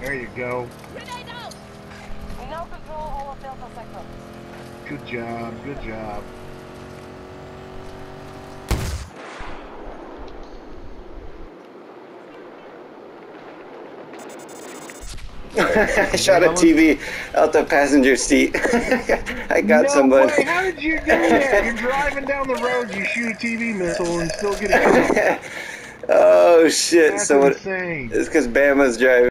There you go. Grenade out! We now control all of Delta Sector. Good job, good job. I shot a TV out the passenger seat. I got somebody. No way! How did you do that? You're driving down the road, you shoot a TV missile and still get a kill. Oh shit! That's So insane. it's because Bama's driving.